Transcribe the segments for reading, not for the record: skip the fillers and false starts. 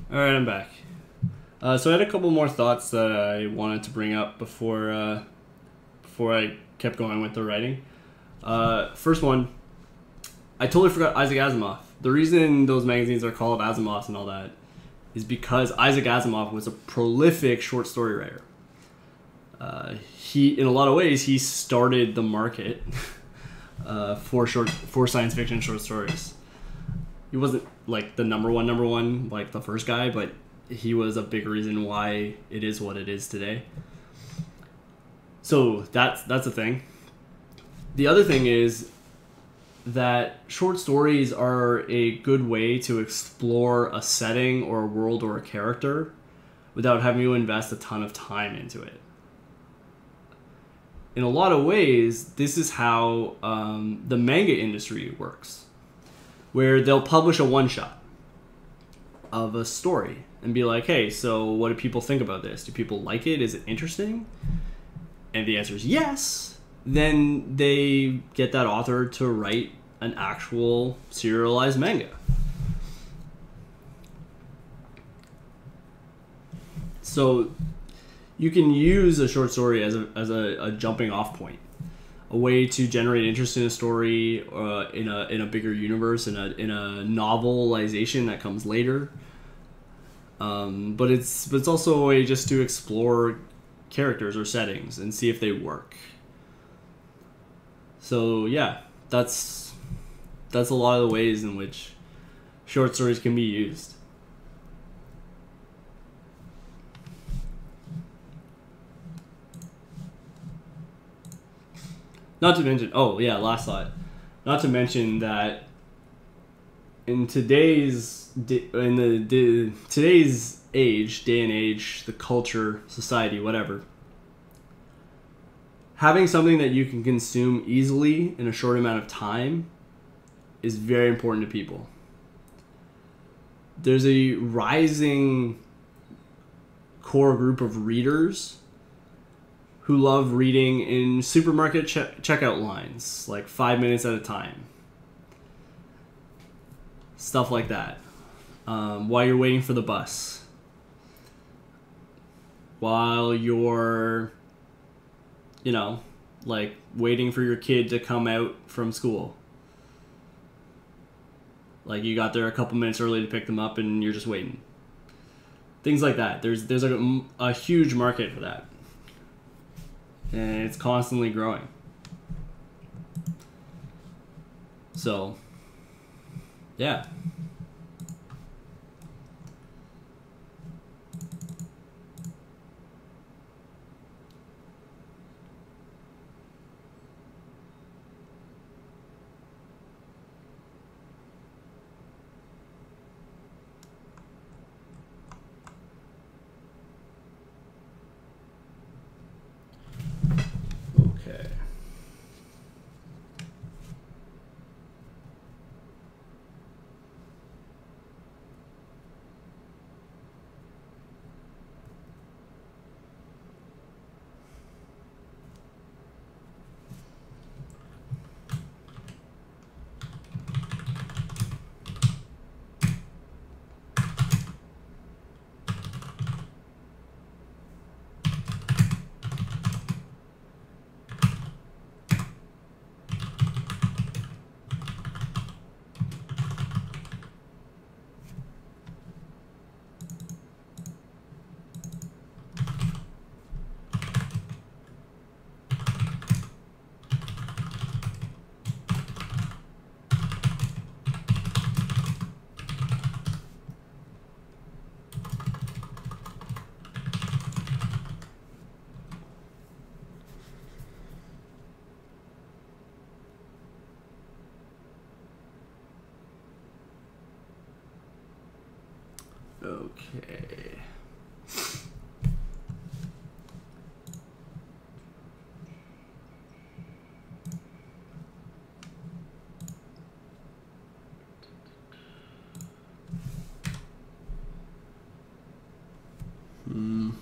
All right, I'm back. So I had a couple more thoughts that I wanted to bring up before I kept going with the writing. First one, I totally forgot Isaac Asimov. The reason those magazines are called Asimovs and all that is because Isaac Asimov was a prolific short story writer. In a lot of ways, he started the market for science fiction short stories. He wasn't like the number one, like the first guy, but he was a big reason why it is what it is today. So that's a thing. The other thing is that short stories are a good way to explore a setting or a world or a character without having to invest a ton of time into it. In a lot of ways, this is how the manga industry works, where they'll publish a one-shot of a story and be like, hey, so what do people think about this? Do people like it? Is it interesting? And the answer is yes. Then they get that author to write an actual serialized manga. So you can use a short story as a jumping off point, a way to generate interest in a story in a bigger universe, in a novelization that comes later. But it's also a way just to explore characters or settings and see if they work. So yeah, that's a lot of the ways in which short stories can be used. Not to mention, last thought. Not to mention that in today's today's day and age, the culture, society, whatever, having something that you can consume easily in a short amount of time is very important to people. There's a rising core group of readers who love reading in supermarket checkout lines, like 5 minutes at a time. Stuff like that. While you're waiting for the bus. While you're, like waiting for your kid to come out from school. Like you got there a couple minutes early to pick them up and you're just waiting. Things like that. There's a huge market for that. And it's constantly growing. So, yeah. Okay. Okay. Hmm.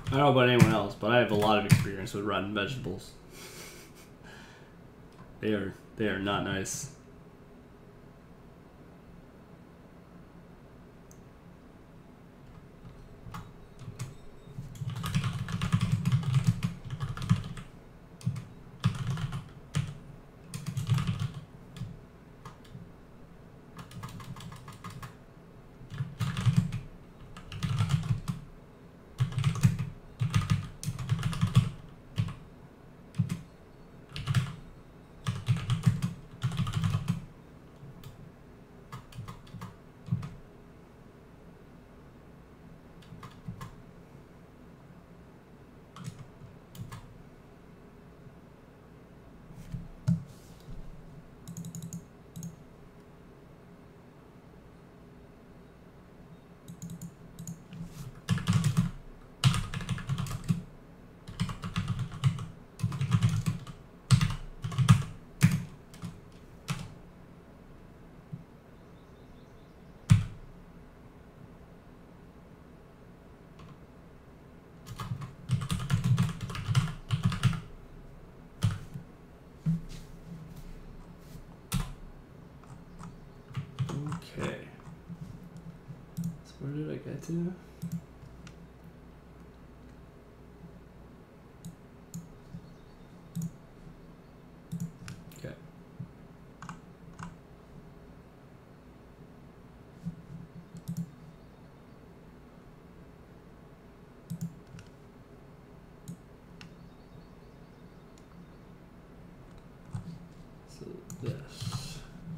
I don't know about anyone else, but I have a lot of experience with rotten vegetables. They are not nice. Okay. So where did I get to? Okay. So this.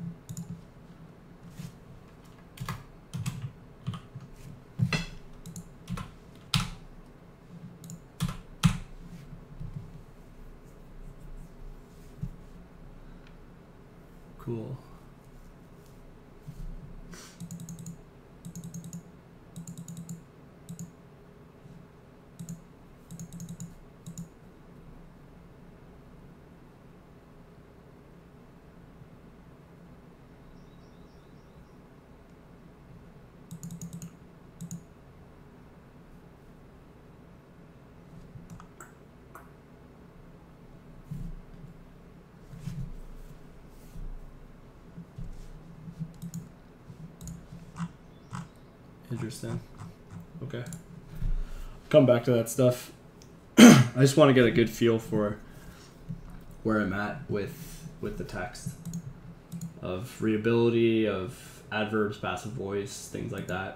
Cool. Interesting. Okay. Come back to that stuff. I just want to get a good feel for where I'm at with the text of readability, of adverbs, passive voice, things like that.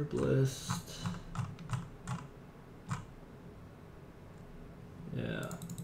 Herbalist. Yeah.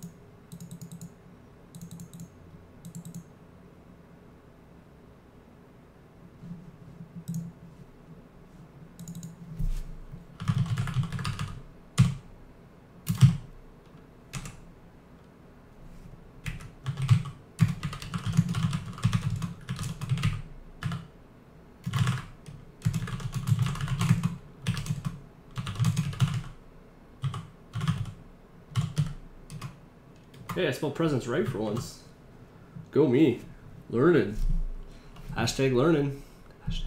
Hey, I spelled presents right for once. Go me. Learning. Hashtag learning. Hashtag.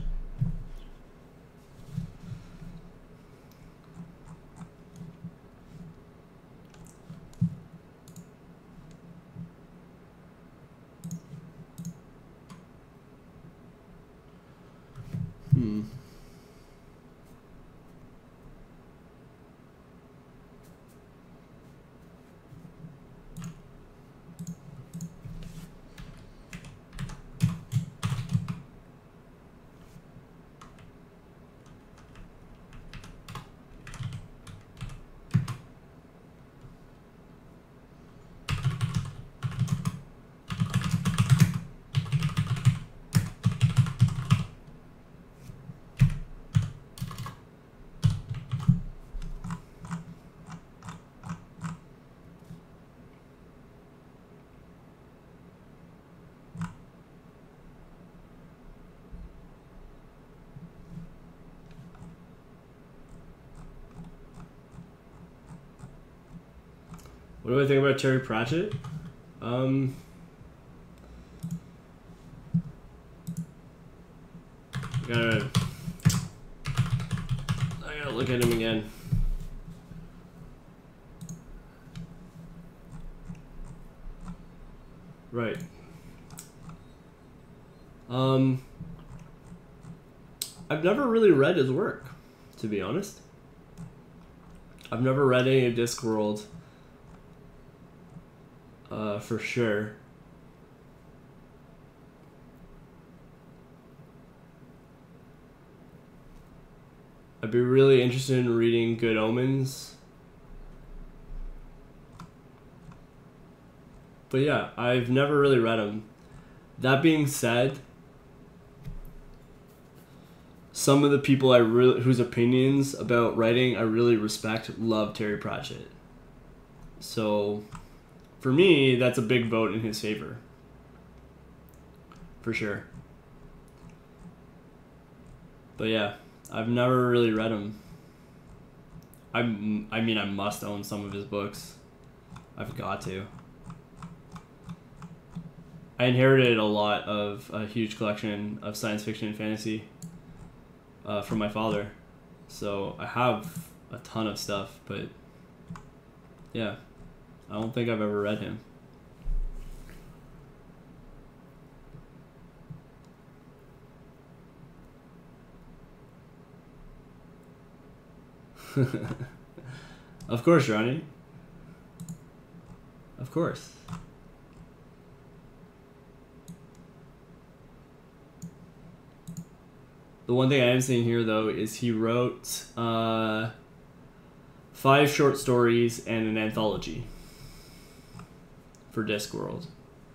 What do I think about Terry Pratchett? I gotta look at him again. Right. I've never really read his work, to be honest. I've never read any of Discworld. For sure. I'd be really interested in reading Good Omens. But yeah, I've never really read them. That being said, some of the people whose opinions about writing I really respect love Terry Pratchett. So, for me, that's a big vote in his favor. For sure. But yeah, I've never really read him. I mean, I must own some of his books. I've got to. I inherited a lot of a huge collection of science fiction and fantasy from my father. So I have a ton of stuff, but yeah, I don't think I've ever read him. Of course, Ronnie. Of course. The one thing I am seeing here, though, is he wrote 5 short stories and an anthology for Discworld.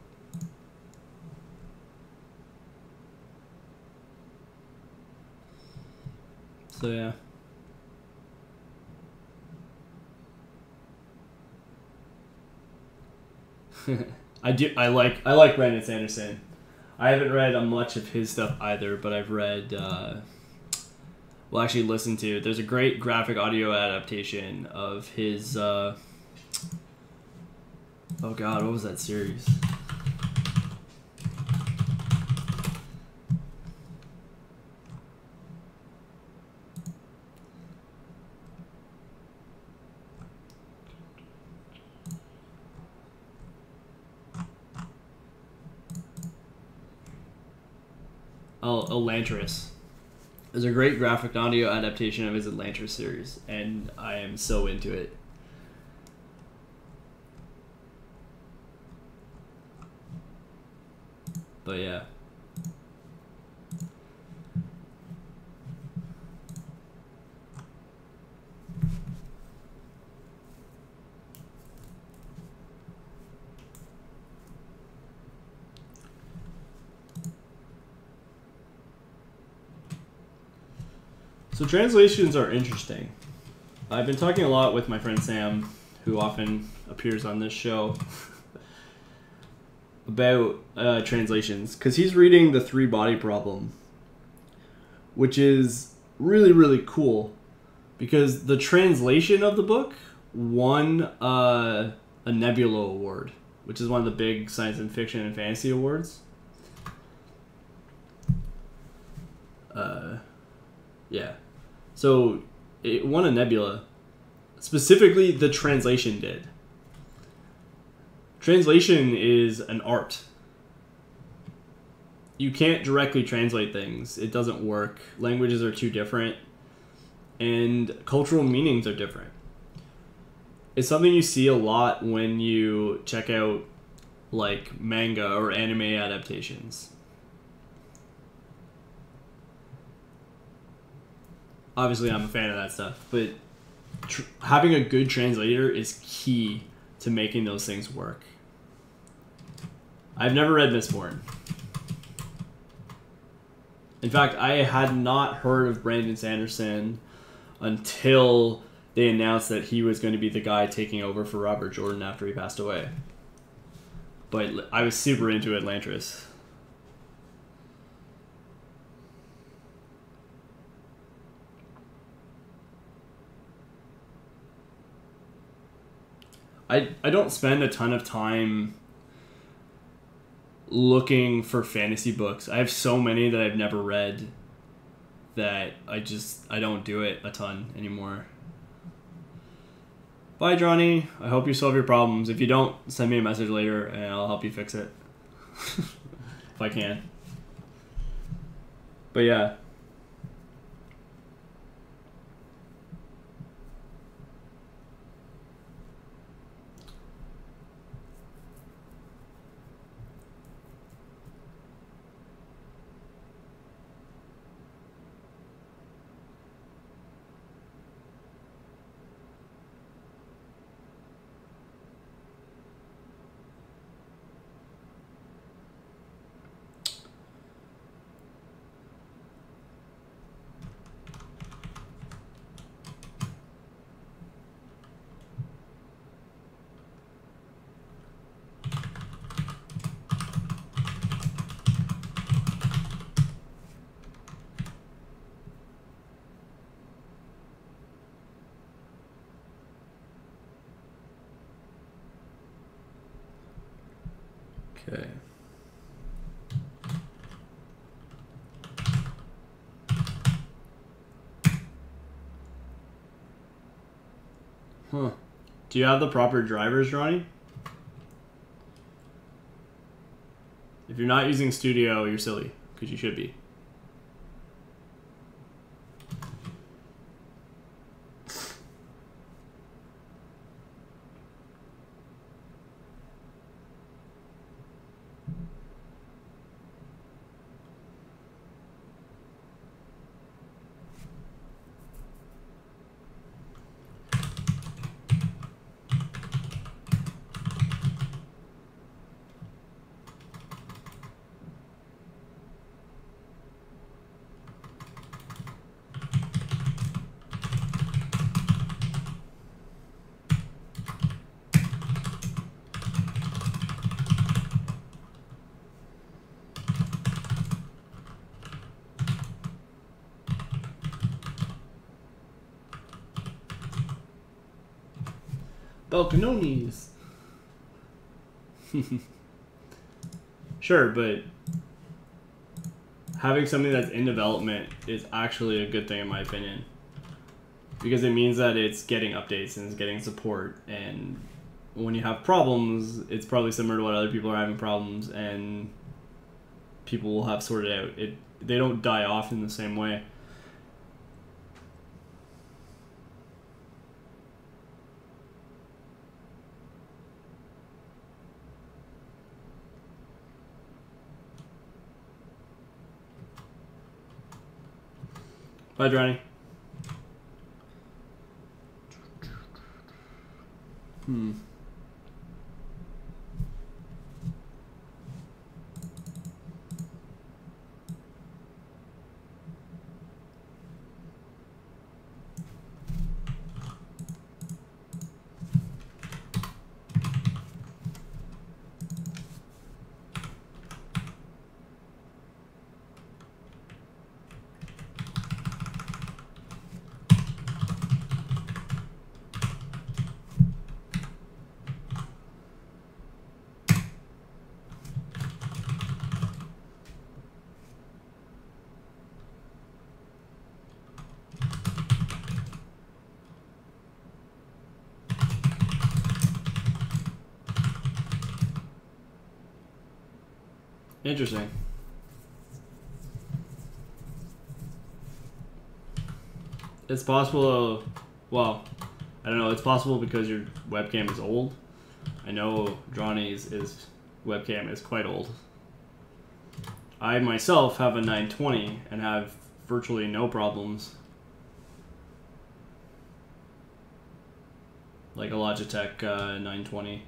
So yeah. I like Brandon Sanderson. I haven't read much of his stuff either, but I've read, actually listened to. There's a great graphic audio adaptation of his, oh god, what was that series? Elantris. There's a great graphic audio adaptation of his Elantris series, and I am so into it. But yeah. So translations are interesting. I've been talking a lot with my friend Sam, who often appears on this show, about translations, because he's reading The Three Body Problem, which is really, really cool, because the translation of the book won a Nebula Award, which is one of the big science and fiction and fantasy awards. Yeah. So it won a Nebula. Specifically, the translation did. Translation is an art. You can't directly translate things. It doesn't work. Languages are too different. And cultural meanings are different. It's something you see a lot when you check out like manga or anime adaptations. Obviously, I'm a fan of that stuff, but having a good translator is key to making those things work. I've never read Mistborn. In fact, I had not heard of Brandon Sanderson until they announced that he was going to be the guy taking over for Robert Jordan after he passed away. But I was super into Elantris. I don't spend a ton of time looking for fantasy books. I have so many that I've never read that I don't do it a ton anymore. Bye, Johnny. I hope you solve your problems. If you don't, send me a message later and I'll help you fix it. If I can. But yeah. Okay. Huh. Do you have the proper drivers, Ronnie? If you're not using Studio, you're silly, because you should be. Balcanones. Sure, but having something that's in development is actually a good thing in my opinion. Because it means that it's getting updates and it's getting support, and when you have problems, it's probably similar to what other people are having problems, and people will have sorted out. They don't die off in the same way. Bye, Johnny. Interesting. It's possible. Well, I don't know. It's possible because your webcam is old. I know Johnny's webcam is quite old. I myself have a 920 and have virtually no problems. Like a Logitech 920.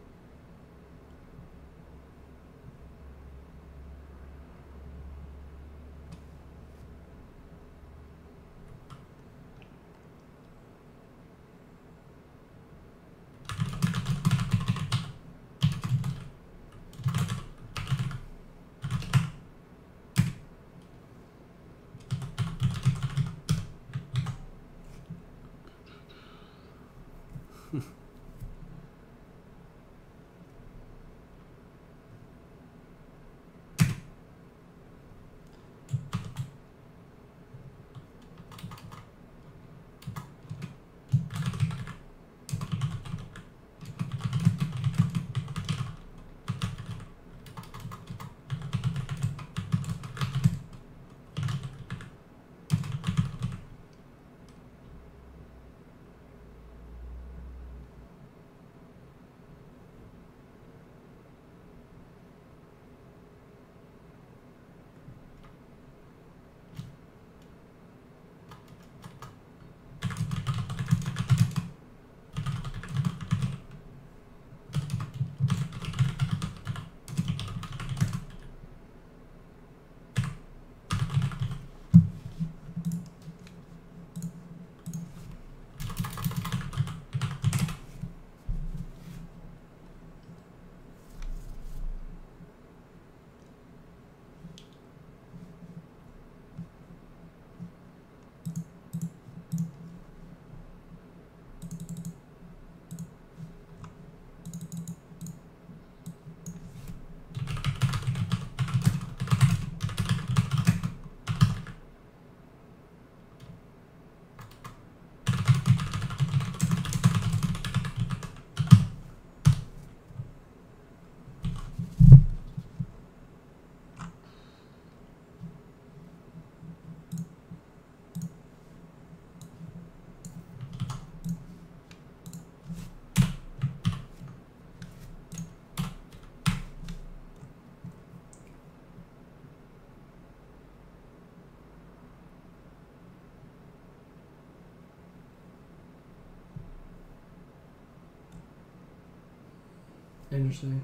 Interesting.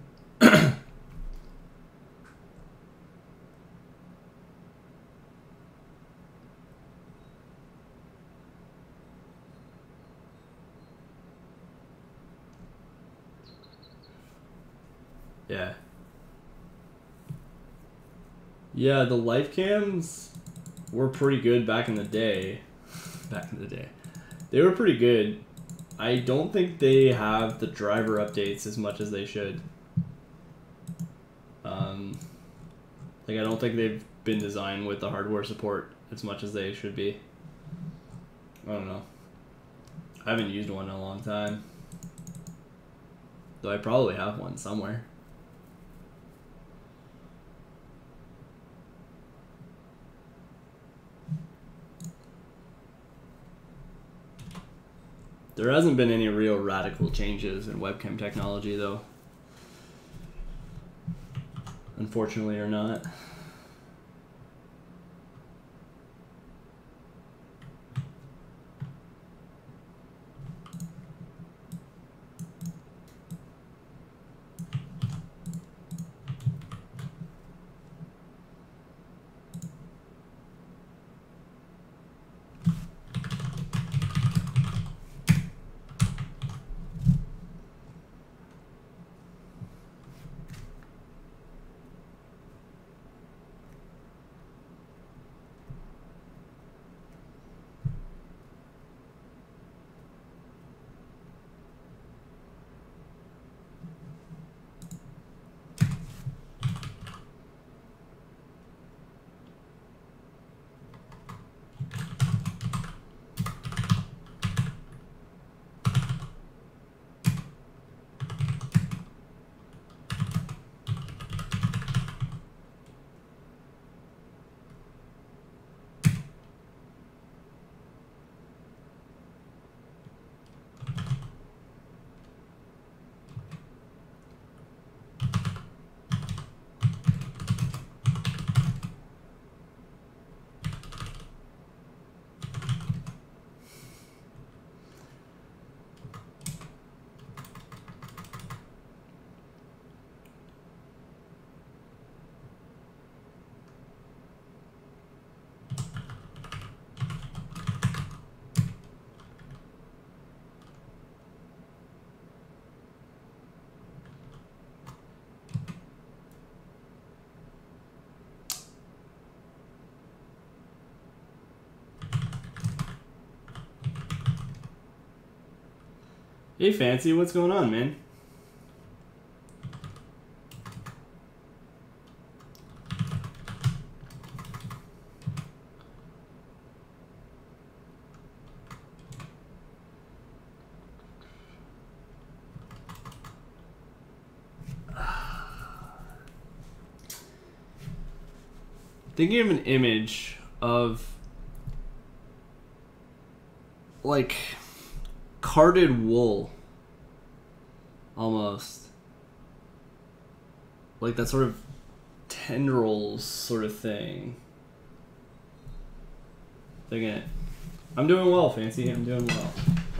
Yeah. Yeah, the life cams were pretty good back in the day. Back in the day. They were pretty good. I don't think they have the driver updates as much as they should. Like, I don't think they've been designed with the hardware support as much as they should be. I don't know. I haven't used one in a long time. Though I probably have one somewhere. There hasn't been any real radical changes in webcam technology, though. Unfortunately or not. Hey, Fancy, what's going on, man? Thinking of an image of like carded wool, almost like that sort of tendrils sort of thing. Thinking it. I'm doing well, Fancy. I'm doing well.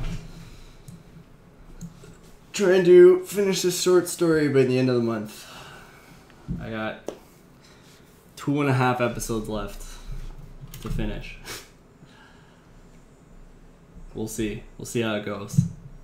Trying to finish this short story by the end of the month. I got 2.5 episodes left to finish. We'll see. We'll see how it goes.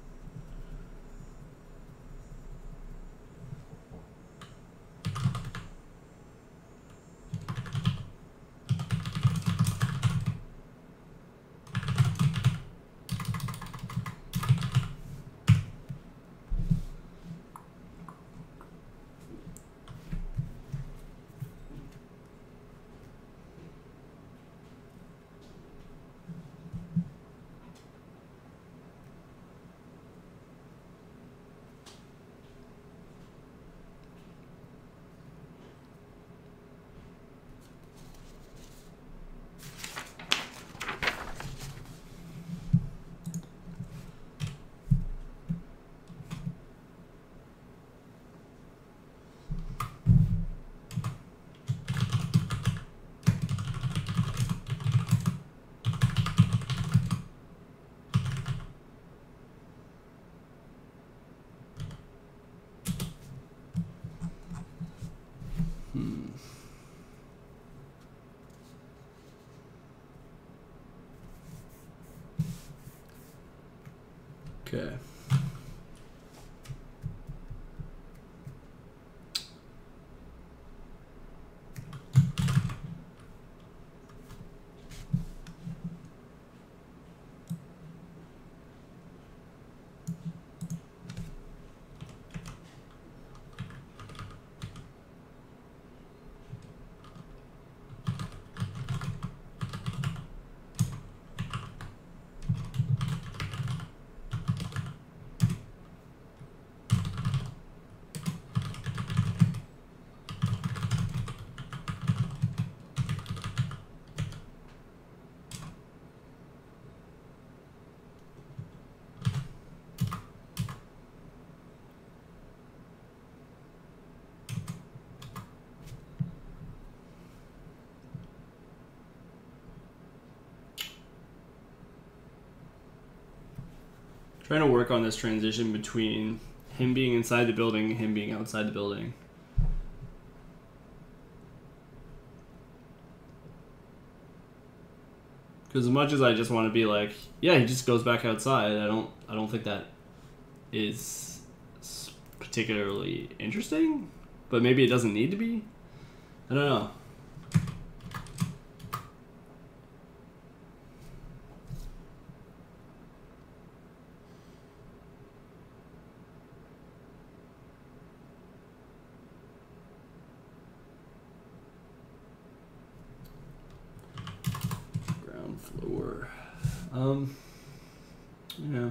Okay. Trying to work on this transition between him being inside the building and him being outside the building. Because as much as I just want to be like, yeah, he just goes back outside, I don't think that is particularly interesting. But maybe it doesn't need to be. I don't know. Floor. Yeah.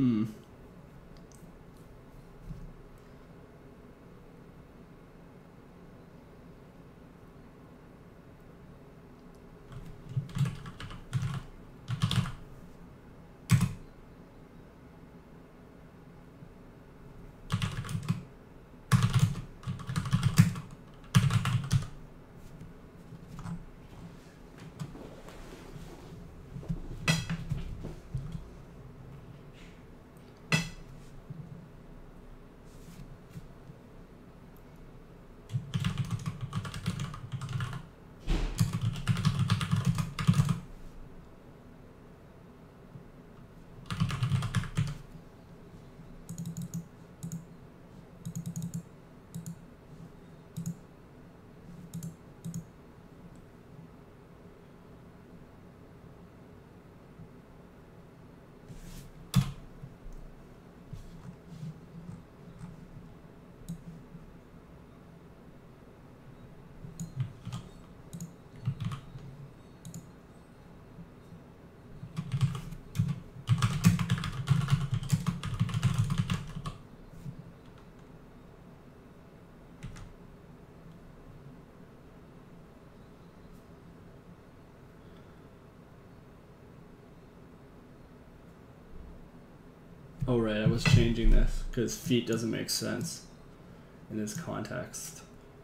Oh right, I was changing this because feet doesn't make sense in this context.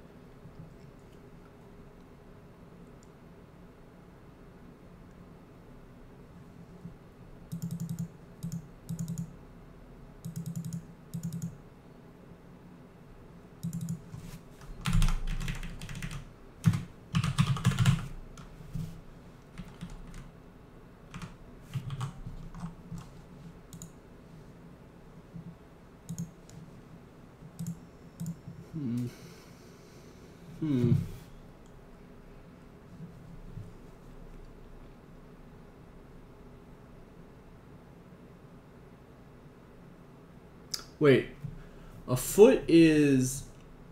Wait, a foot is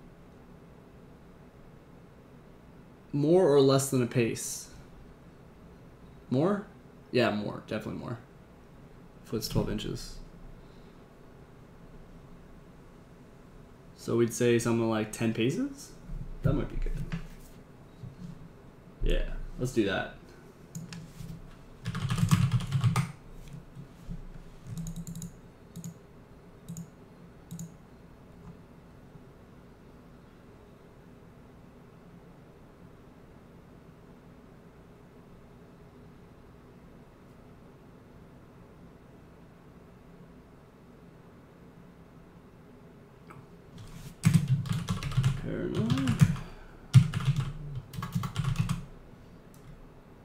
more or less than a pace? More? Yeah, more. Definitely more. Foot's 12 inches. So we'd say something like 10 paces? That might be good. Yeah, let's do that. Fair enough.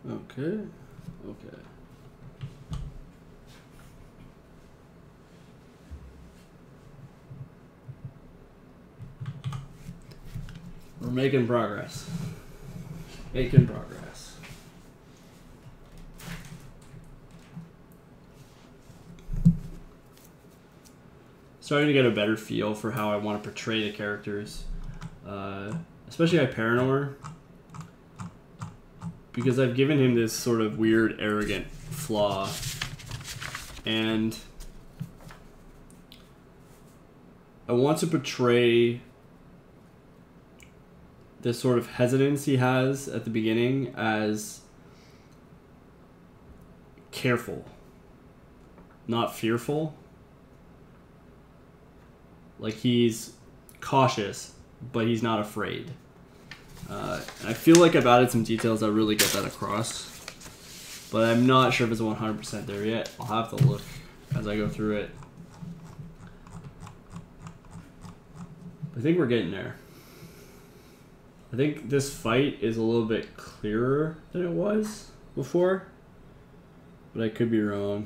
Okay. Okay. We're making progress. Making progress. Starting to get a better feel for how I want to portray the characters, especially Hyperenor, because I've given him this sort of weird, arrogant flaw, and I want to portray this sort of hesitance he has at the beginning as careful, not fearful. Like, he's cautious, but he's not afraid. I feel like I've added some details that really get that across, but I'm not sure if it's 100% there yet. I'll have to look as I go through it. I think we're getting there. I think this fight is a little bit clearer than it was before, but I could be wrong.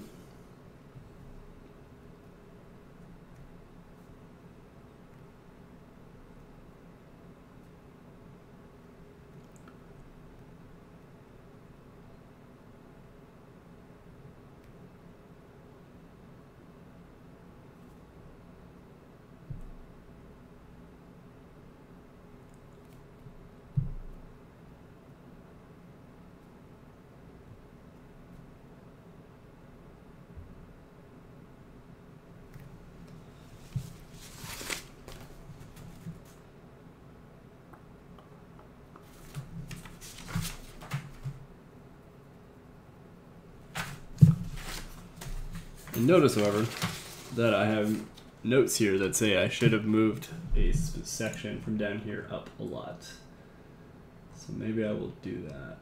And notice, however, that I have notes here that say I should have moved a section from down here up a lot. So maybe I will do that.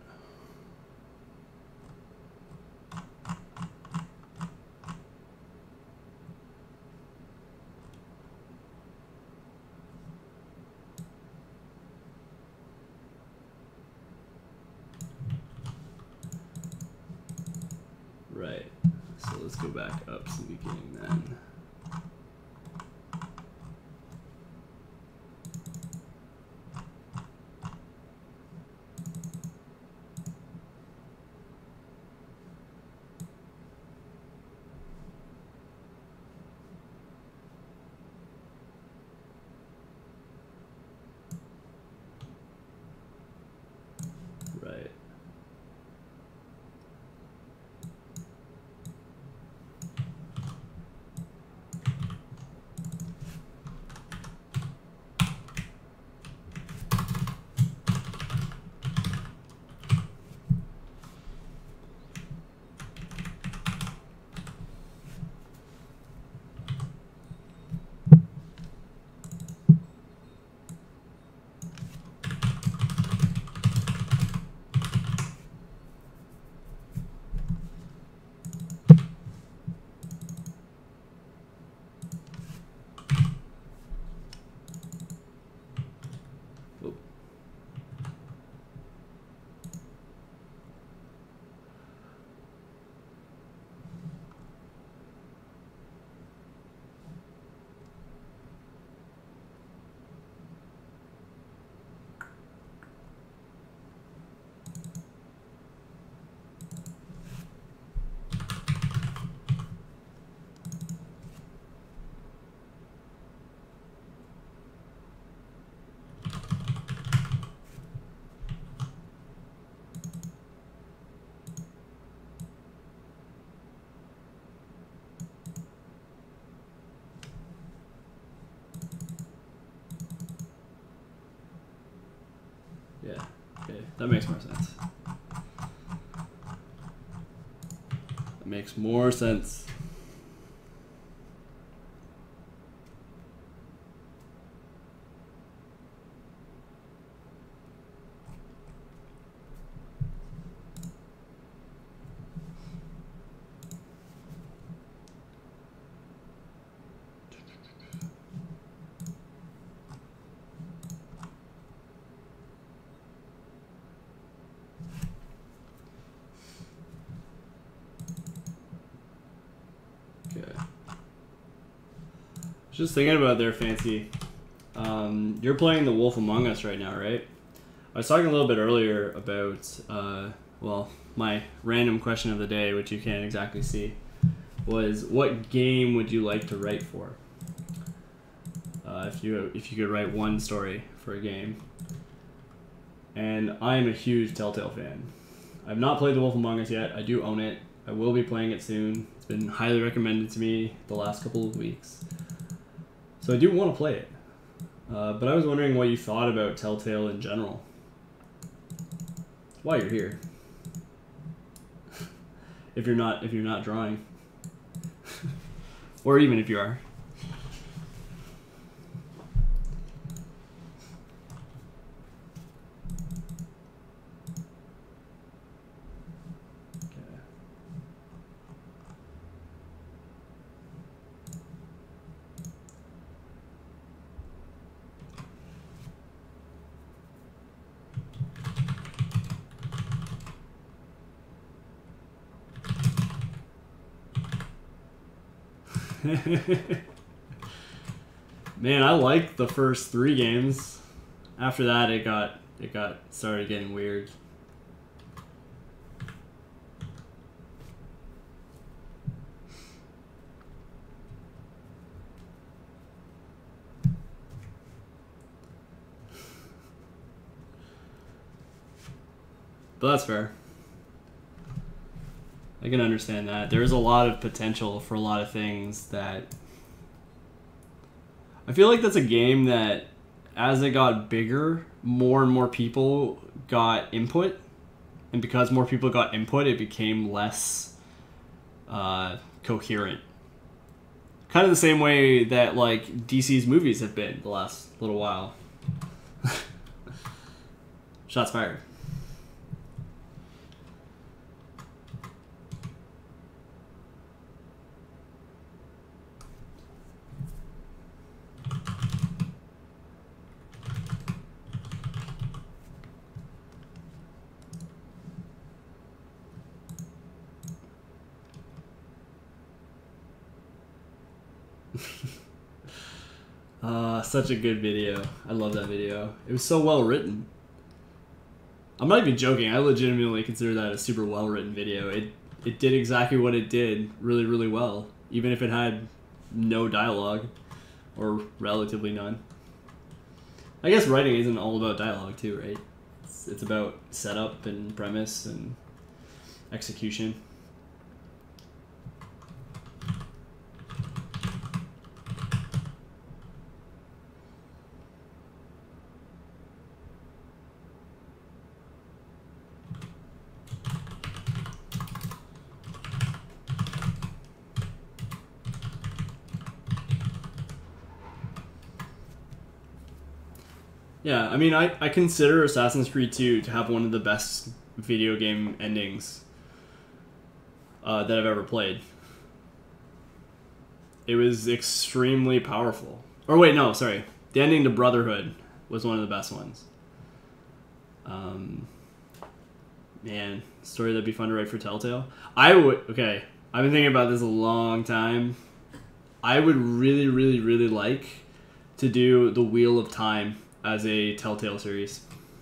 Right. So let's go back up to the beginning then. Right. Yeah, okay, that makes more sense. That makes more sense. Just thinking about their fancy. You're playing The Wolf Among Us right now, right? I was talking a little bit earlier about, well, my random question of the day, which you can't exactly see, was what game would you like to write for? If you could write one story for a game. And I am a huge Telltale fan. I've not played The Wolf Among Us yet. I do own it. I will be playing it soon. It's been highly recommended to me the last couple of weeks. So I do want to play it. But I was wondering what you thought about Telltale in general. While you're here. if you're not drawing. Or even if you are. Man, I liked the first 3 games. After that, it started getting weird. But that's fair. I can understand that. There's a lot of potential for a lot of things that... I feel like that's a game that, as it got bigger, more and more people got input. And because more people got input, it became less coherent. Kind of the same way that, like, DC's movies have been the last little while. Shots fired. Such a good video. I love that video. It was so well written. I'm not even joking. I legitimately consider that a super well written video. It did exactly what it did really, really well, even if it had no dialogue or relatively none. I guess writing isn't all about dialogue too, right? It's about setup and premise and execution. Yeah, I mean, I consider Assassin's Creed 2 to have one of the best video game endings that I've ever played. It was extremely powerful. Or wait, no, sorry. The ending to Brotherhood was one of the best ones. Man, story that'd be fun to write for Telltale. Okay, I've been thinking about this a long time. I would really, really, really like to do the Wheel of Time as a Telltale series.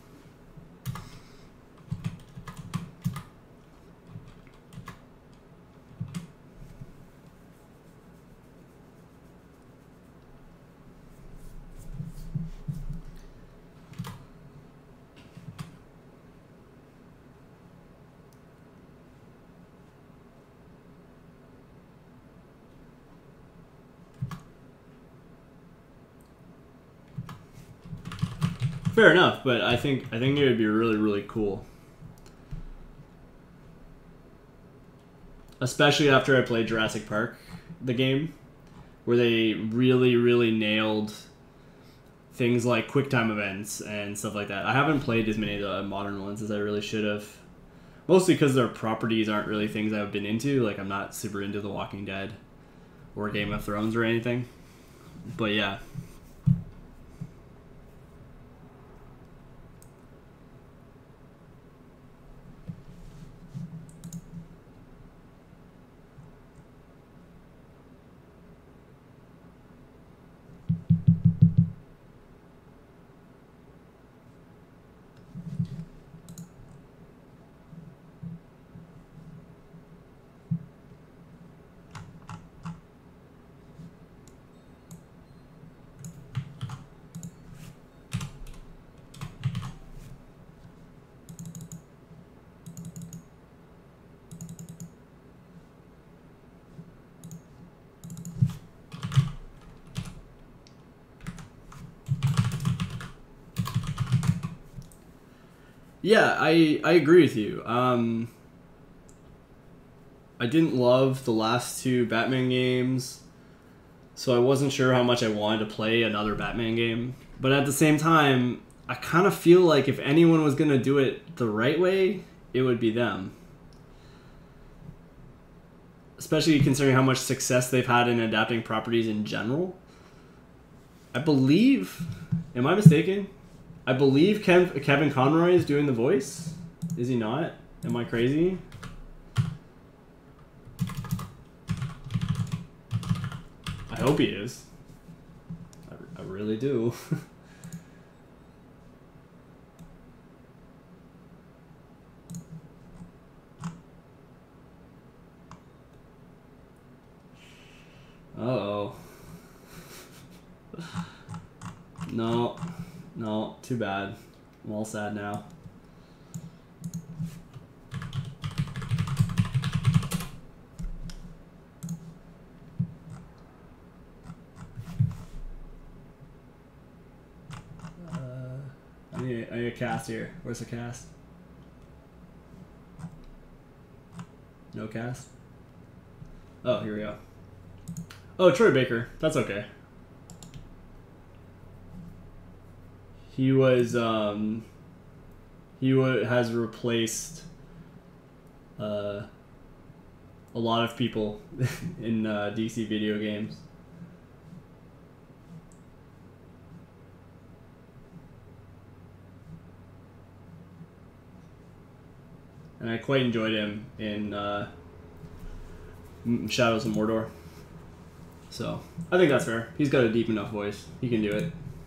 Fair enough, but I think it would be really, really cool. Especially after I played Jurassic Park, the game, where they really, really nailed things like QuickTime events and stuff like that. I haven't played as many of the modern ones as I really should have. Mostly because their properties aren't really things I've been into. Like, I'm not super into The Walking Dead or Game of Thrones or anything. But yeah. Yeah, I agree with you. I didn't love the last two Batman games, so I wasn't sure how much I wanted to play another Batman game. But at the same time, I kind of feel like if anyone was gonna do it the right way, it would be them. Especially considering how much success they've had in adapting properties in general. I believe, am I mistaken? I believe Kevin Conroy is doing the voice. Is he not? Am I crazy? I hope he is. I really do. Uh-oh. No. No, too bad. I'm all sad now. I need a cast here. Where's the cast? No cast? Oh, here we go. Oh, Troy Baker. That's okay. He was, has replaced a lot of people in DC video games. And I quite enjoyed him in Shadows of Mordor. So, I think that's fair. He's got a deep enough voice. He can do it.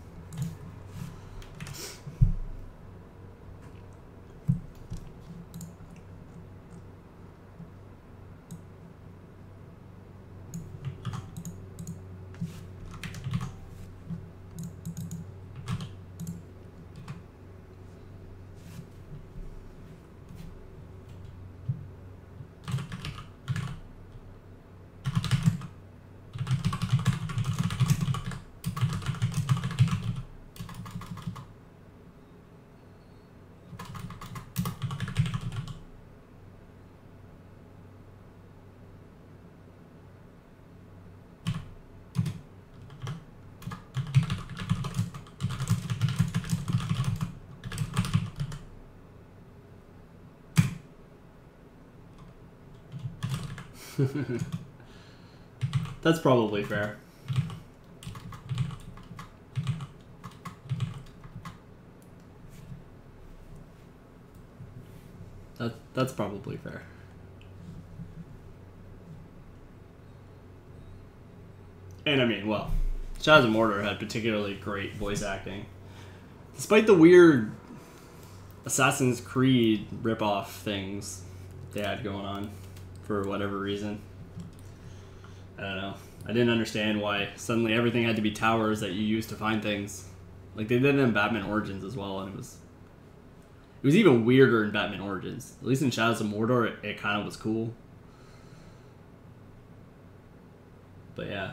That's probably fair. That's probably fair. And I mean, well, Shadows of Mordor had particularly great voice acting. Despite the weird Assassin's Creed ripoff things they had going on for whatever reason. I don't know. I didn't understand why suddenly everything had to be towers that you use to find things. Like they did it in Batman Origins as well, and it was even weirder in Batman Origins. At least in Shadows of Mordor, it kind of was cool. But yeah.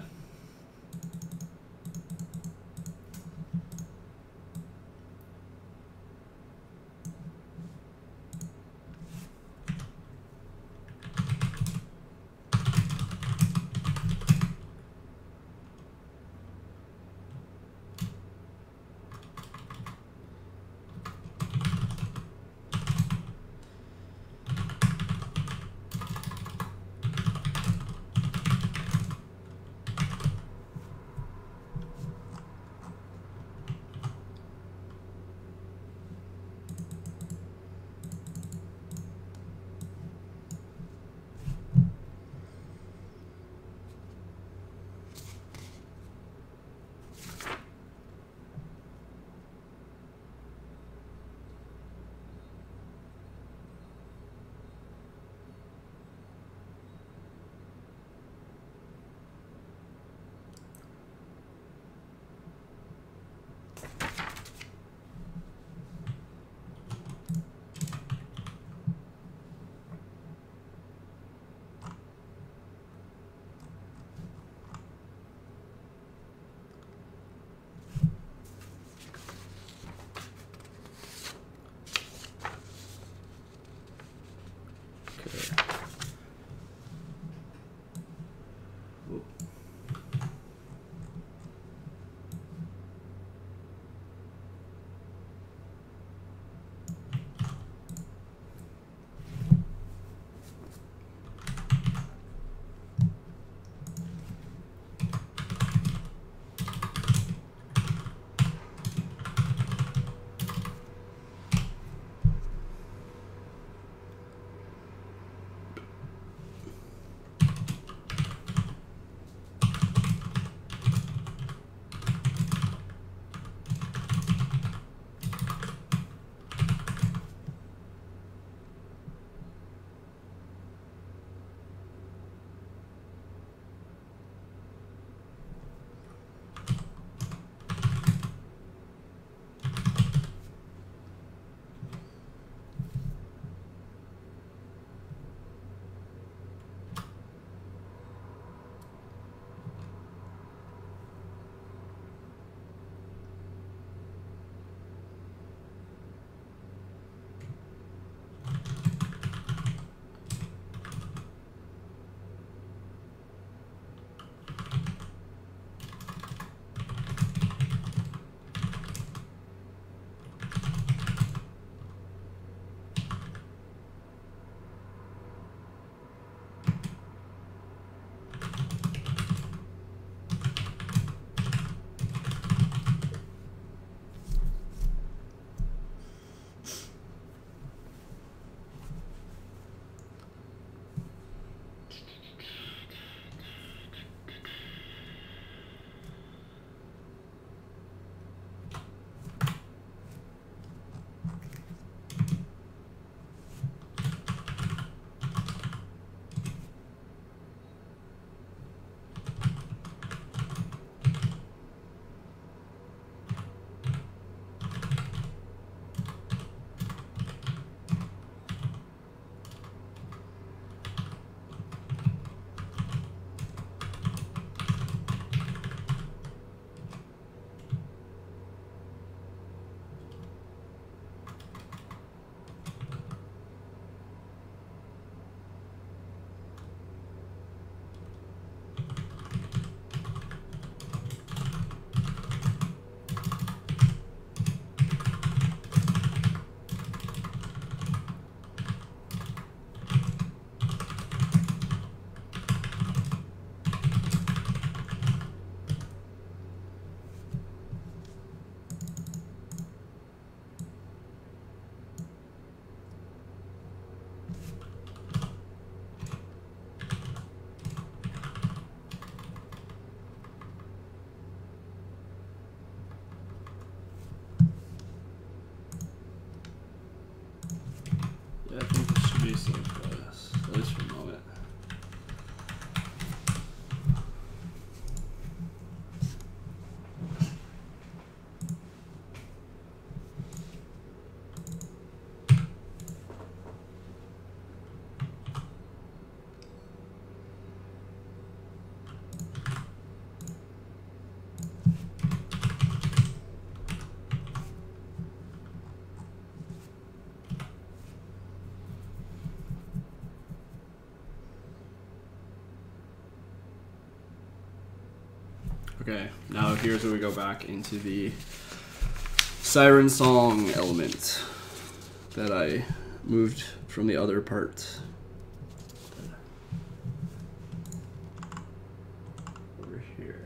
Yeah, I think this should be safe for us, at least for the moment. Okay, now here's where we go back into the siren song element that I moved from the other part. Over here.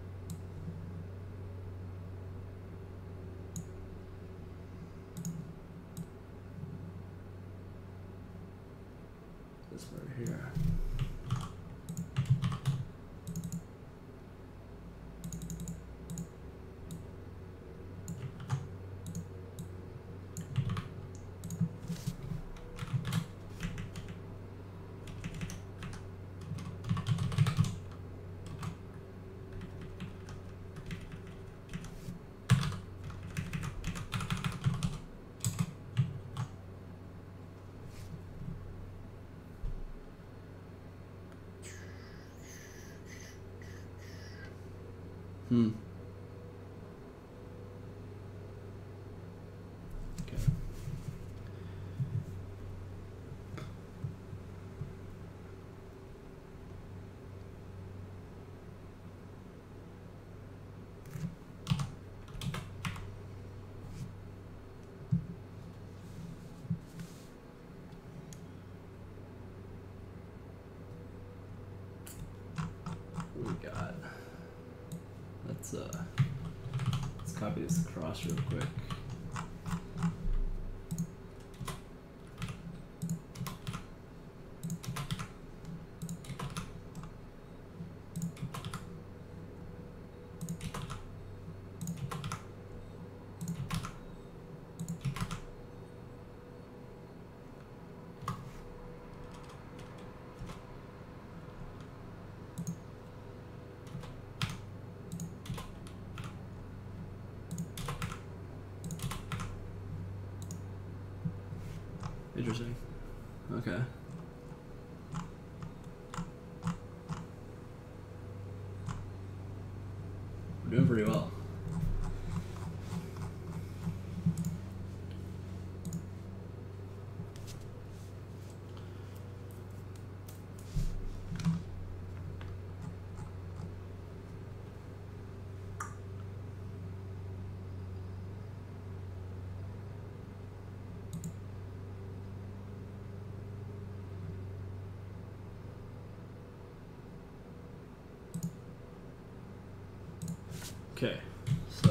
This part here. Okay. god. Let's copy this across real quick. Interesting. Okay. We're doing pretty well. Okay, so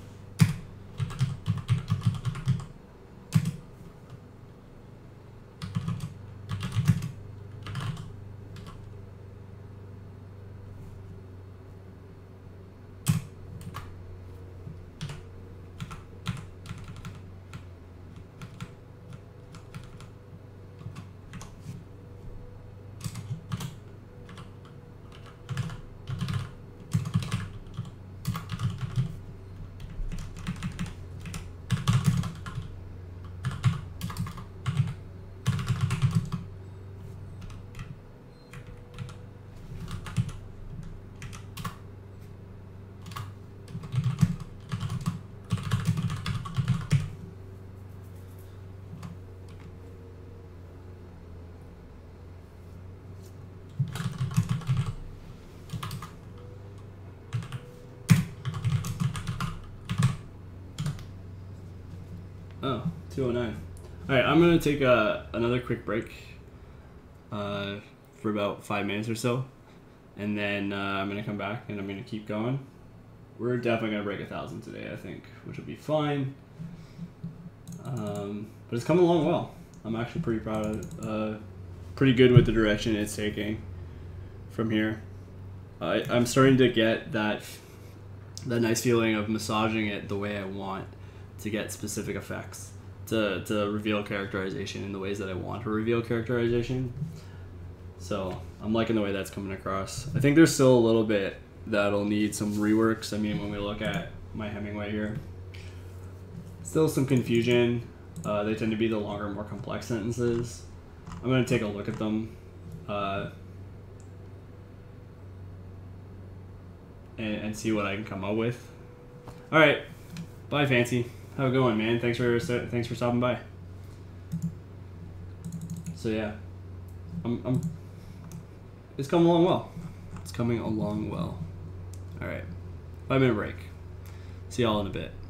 oh, 209. All right, I'm gonna take another quick break for about 5 minutes or so, and then I'm gonna come back and I'm gonna keep going. We're definitely gonna break 1,000 today, I think, which will be fine. But it's coming along well. I'm actually pretty proud of it. Pretty good with the direction it's taking from here. I'm starting to get that nice feeling of massaging it the way I want to get specific effects, to reveal characterization in the ways that I want to reveal characterization. So I'm liking the way that's coming across. I think there's still a little bit that'll need some reworks. I mean, when we look at my Hemingway here, still some confusion. They tend to be the longer, more complex sentences. I'm going to take a look at them and see what I can come up with. All right, bye, Fancy. How it going, man? Thanks for stopping by. So yeah, it's coming along well. It's coming along well. All right, 5-minute break. See y'all in a bit.